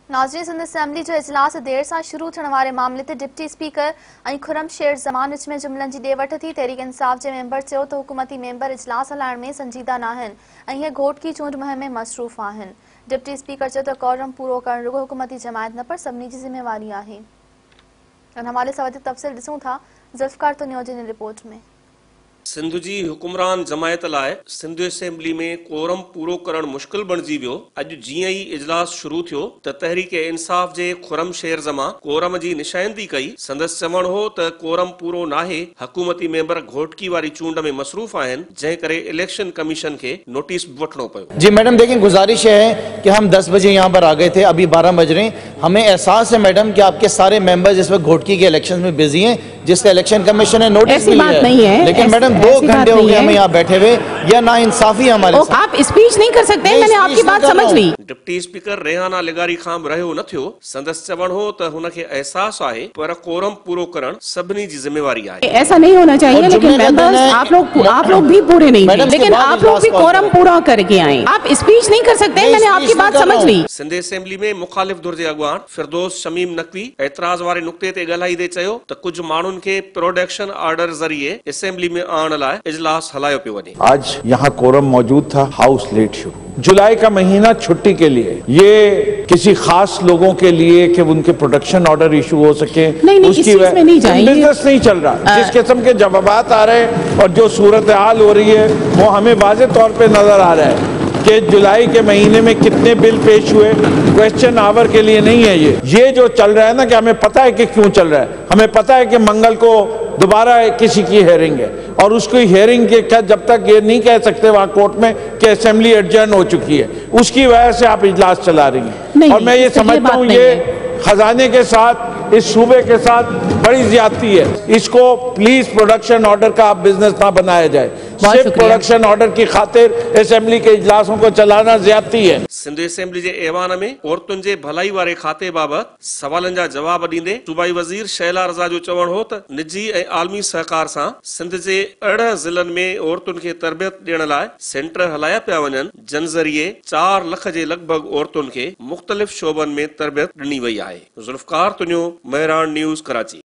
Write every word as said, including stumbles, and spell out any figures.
नाज़रीन, सिंध असेंबली जो इजलास देर सां शुरू थियण वारे मामले ते डिप्टी स्पीकर ऐं खुरम शेर ज़मान विच में जुमलनि जी ॾे वठ थी। तहरीक इंसाफ़ जे मेंबर चयो त हुकूमती मेंबर इजलास हलाइण में संजीदा नाहिनि ऐं इहे घोटकी चूंड मुहिम में मसरूफ़ आहिनि। डिप्टी स्पीकर चयो त कोरम पूरो करणु रुगो हुकूमती जमायत न पर सभिनी जी ज़िम्मेवारी आहे। इन हवाले सां वधीक तफ़सील ॾिसूं था ज़ुल्फ़कार तुनियो जी रिपोर्ट में। सिंध जी हुकुमरान जमायत लाइ सिंध असेंबली में कोरम पूरो करण मुश्किल बणिजी वियो। अॼु जीअं ई इजलास शुरू थियो त तहरीक इंसाफ़ जे खुरम शेर ज़मा कोरम जी निशाइंदी कई। संदसि चवण हो त कोरम पूरो नाहे, हुकूमती मेंबर घोटकी वारी चूंड में मसरूफ़ आहिनि, जंहिं करे इलेक्शन कमीशन के नोटिस वठणो पियो। जी मैडम देखिए, गुजारिश है कि हम दस बजे यहाँ पर आ गए थे, अभी बारह बज रहे हैं। हमें एहसास है मैडम कि आपके सारे मेंबर्स इस वक्त घोटकी के इलेक्शन में बिजी हैं, जिसका इलेक्शन कमीशन ने नोटिस भी लिया है। लेकिन मैडम दो घंटे हो गए हमें यहाँ बैठे हुए, यह ना इंसाफी हमारे साथ। आप स्पीच नहीं कर सकते, मैंने आपकी बात समझ ली। डिप्टी स्पीकर रेहाना लिगारी खां रहियो न थियो। संदसि चवण हो त हुनखे एहसास आहे पर कोरम पूरो करण सभिनी जी जिम्मेवारी आहे। ऐसा नहीं होना चाहिए, लेकिन मेंबर्स आप लोग आप लोग भी पूरे नहीं थे, लेकिन आप लोग भी कोरम पूरा करके आए। आप स्पीच नहीं कर सकते, मैंने आपकी बात समझ ली। सिंध असेंबली में मुखालिफ धुर जे अॻुवान फिरदौस शमीम नकवी एतराज़ वारे नुक़्ते ते ॻाल्हाईंदे चयो त कुझु माण्हुनि खे प्रोडक्शन ऑर्डर ज़रिए असेंबली में आणण लाइ इजलास हलायो पियो वञे। आज यहाँ कोरम मौजूद था, हाउस लेट शुरू। जुलाई का महीना छुट्टी के लिए, ये किसी खास लोगों के लिए कि उनके प्रोडक्शन ऑर्डर इशू हो सके, नहीं, नहीं, उसकी वजह नहीं बिजनेस नहीं चल रहा। जिस किस्म के जवाबात आ रहे हैं और जो सूरत हाल हो रही है वो हमें वाज़े तौर पे नजर आ रहा है कि जुलाई के महीने में कितने बिल पेश हुए, क्वेश्चन आवर के लिए नहीं है। ये ये जो चल रहा है ना, कि हमें पता है कि क्यों चल रहा है। हमें पता है कि मंगल को दोबारा किसी की हेयरिंग है और उसकी हेयरिंग के का जब तक ये नहीं कह सकते वहाँ कोर्ट में कि असेंबली एडजर्न हो चुकी है, उसकी वजह से आप इजलास चला रही हैं। और मैं ये समझता हूँ ये खजाने के साथ, इस सूबे के साथ बड़ी ज्यादती है। इसको प्लीज प्रोडक्शन ऑर्डर का आप बिजनेस ना बनाया जाए। सिर्फ प्रोडक्शन ऑर्डर की खातिर असेंबली के इजलासों को चलाना ज्यादती है। सिंध असेंबली जे ऐवान में औरतुनि जे भलाई वारे खाते बाबत सवालनि जा जवाब ॾींदे सूबाई वज़ीर शैला रज़ा जो चवण हो त निजी ऐं आलमी सहकार सां सिंध जे अरिड़हं ज़िलनि में औरतुनि खे तरबियत ॾियण लाइ सेंटर हलाया पिया वञनि, जन ज़रिए चार लख जे लॻभॻि औरतुनि खे मुख़्तलिफ़ शोबनि में तरबियत ॾिनी वई आहे। ज़ुल्फ़कार तुनियो, महरान न्यूज़, कराची।